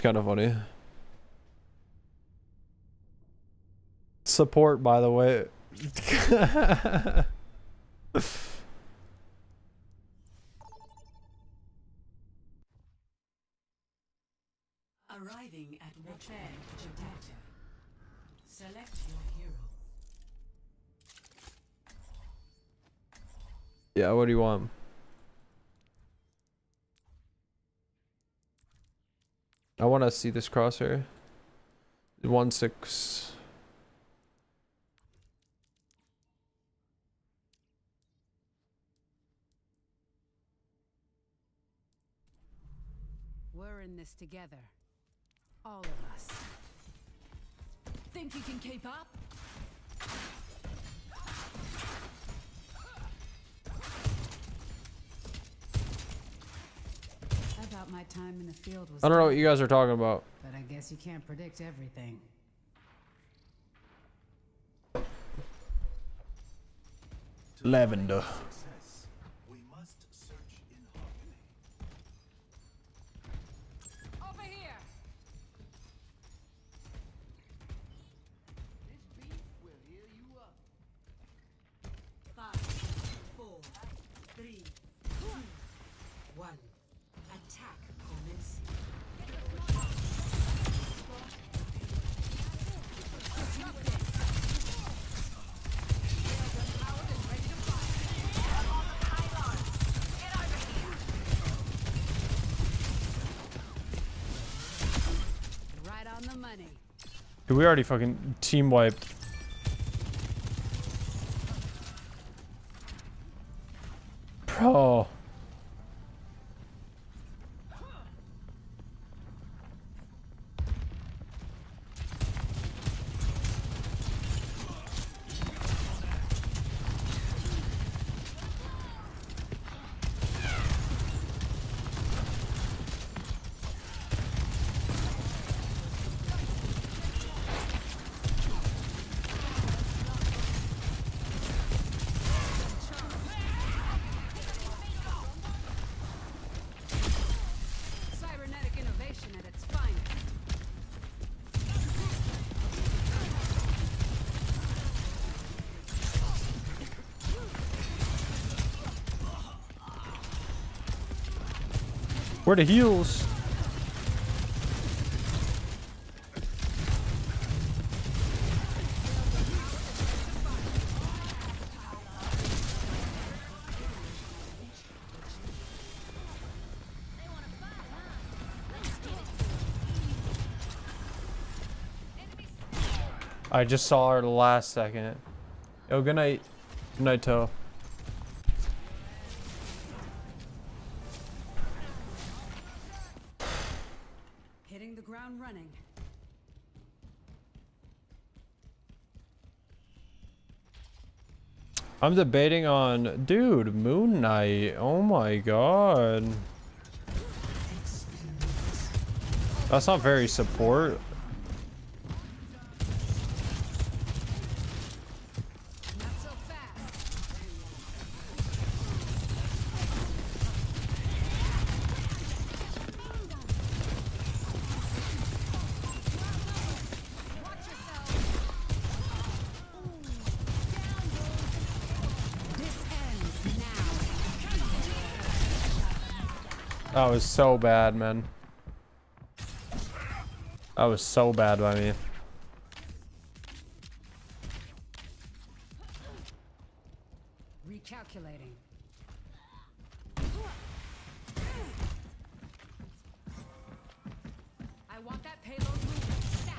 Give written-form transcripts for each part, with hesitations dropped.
kind of funny. Support, by the way. Arriving at repair detector. Select your hero. Yeah, what do you want? I want to see this crosshair. 1-6. We're in this together. All of us. Think you can keep up? I thought my time in the field was I don't know what done, you guys are talking about. but I guess you can't predict everything. Lavender. We must search in harmony. Over here. This beat will heal you up. 5, 4, 3, 2, 1. Attack commence. Right on the money. Dude, we already fucking team wiped. Bro. Cybernetic innovation at its finest. Where the heals? I just saw her the last second. Yo, good night. Good night, Toe. Hitting the ground running. I'm debating on, dude, Moon Knight. Oh my god. That's not very support. Not so fast. Watch yourself. This ends now. That was so bad, man. That was so bad by me. Recalculating. I want that payload movement stat.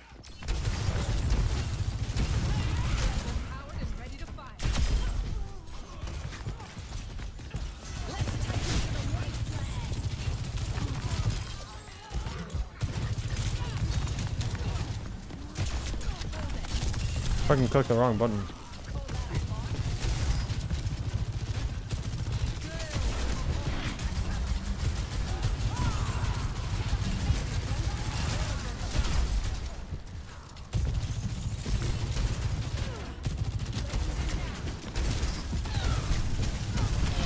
Powered and ready to fire. Let's take it to the wasteland. Fucking clicked the wrong button.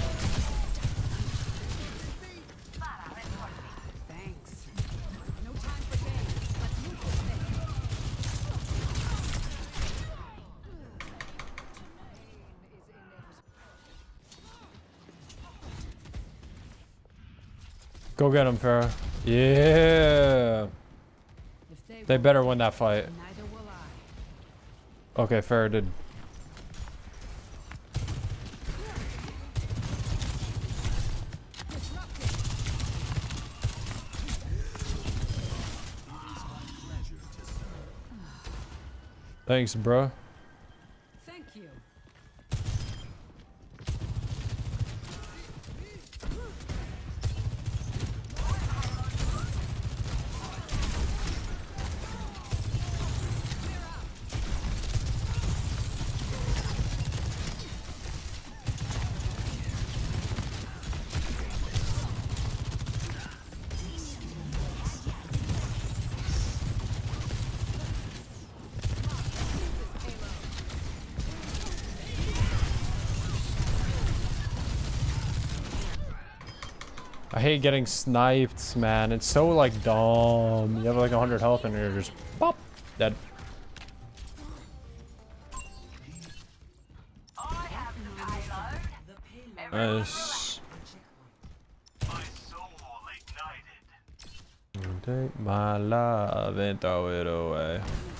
Thanks. No time Go get him, Farah. Yeah. If They better win that fight. neither will I. Okay, Farah did. Thanks, bro. Thank you. I hate getting sniped, man. It's so like dumb. You have like 100 health and you're just pop dead. Nice. My soul ignited. Take my love and throw it away.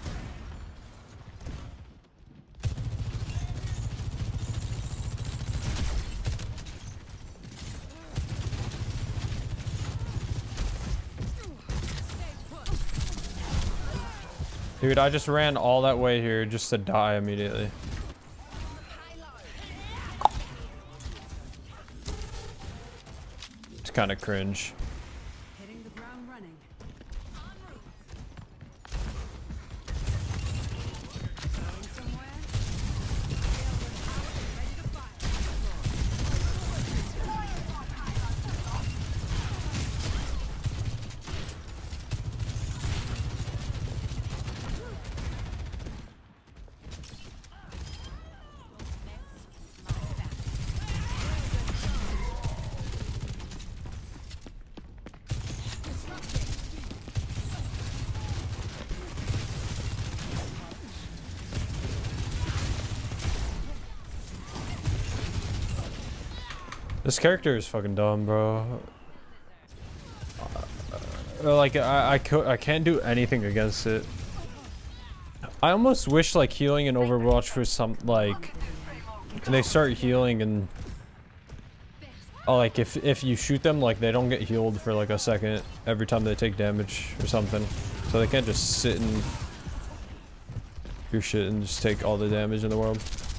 Dude, I just ran all that way here just to die immediately. It's kind of cringe. Hitting the ground running. Going somewhere? Ready to fire. This character is fucking dumb, bro. Like I can't do anything against it. I almost wish like healing in Overwatch was some like they start healing and like if you shoot them like they don't get healed for like a second every time they take damage or something, so they can't just sit and do shit and just take all the damage in the world.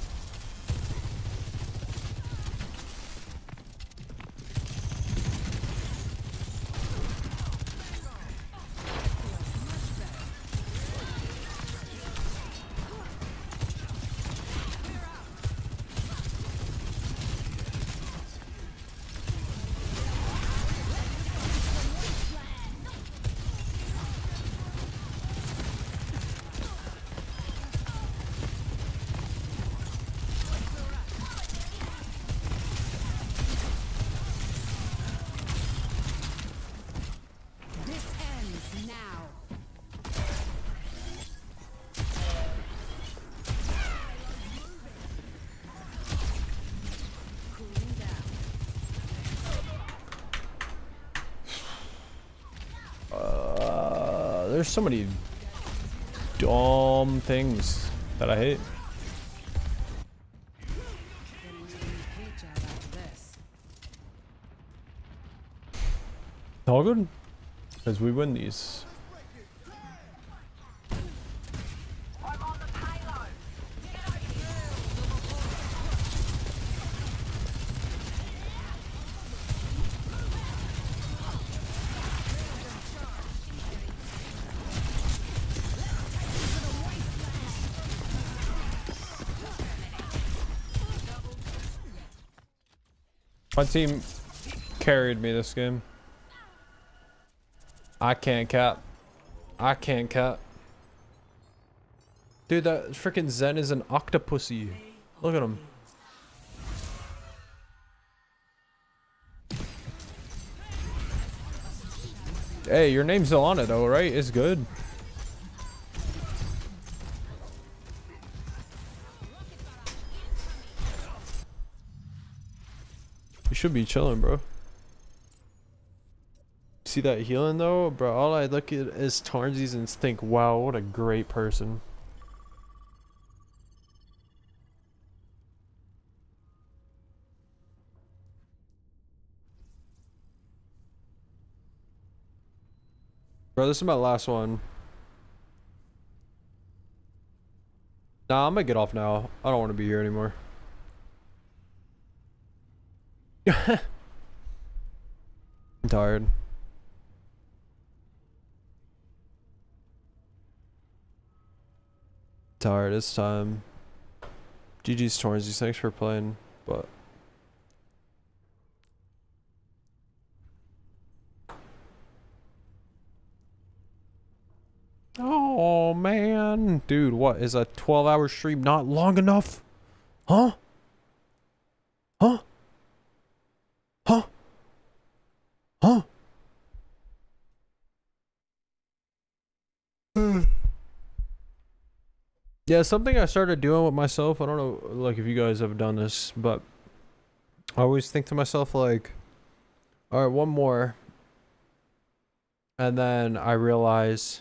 This ends now. Cooling down. There's so many dumb things that I hate. Getting a hate job out of this. All good, as we win these. I'm on the payload. Get over here. My team carried me this game. I can't cap. I can't cap. Dude, that freaking Zen is an octopussy. Look at him. Hey, your name's still on it though, right? It's good. You should be chilling, bro. see that healing though, bro, all I look at is Tarnsies and think, wow, what a great person. Bro, this is my last one. Nah, I'm gonna get off now. I don't want to be here anymore. I'm tired. Tired, it's time. GG's Tornsies, thanks for playing, but oh man, dude, what is a 12-hour stream not long enough? Huh? Huh? Huh? Huh? Yeah, something I started doing with myself, I don't know like if you guys have done this, but I always think to myself like, all right, one more, and then I realize,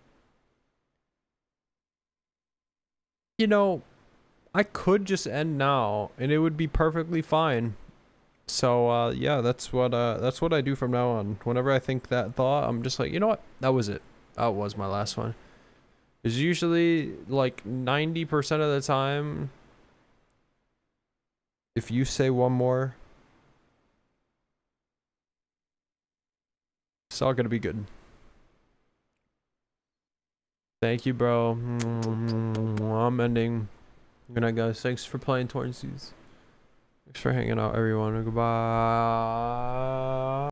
you know, I could just end now and it would be perfectly fine. So yeah, that's what I do from now on. Whenever I think that thought, I'm just like, you know what, that was it, that was my last one. Is usually like 90% of the time, if you say one more, it's all gonna be good. Thank you, bro. I'm ending. Good night, guys. Thanks for playing Tornsies. Thanks for hanging out, everyone. Goodbye.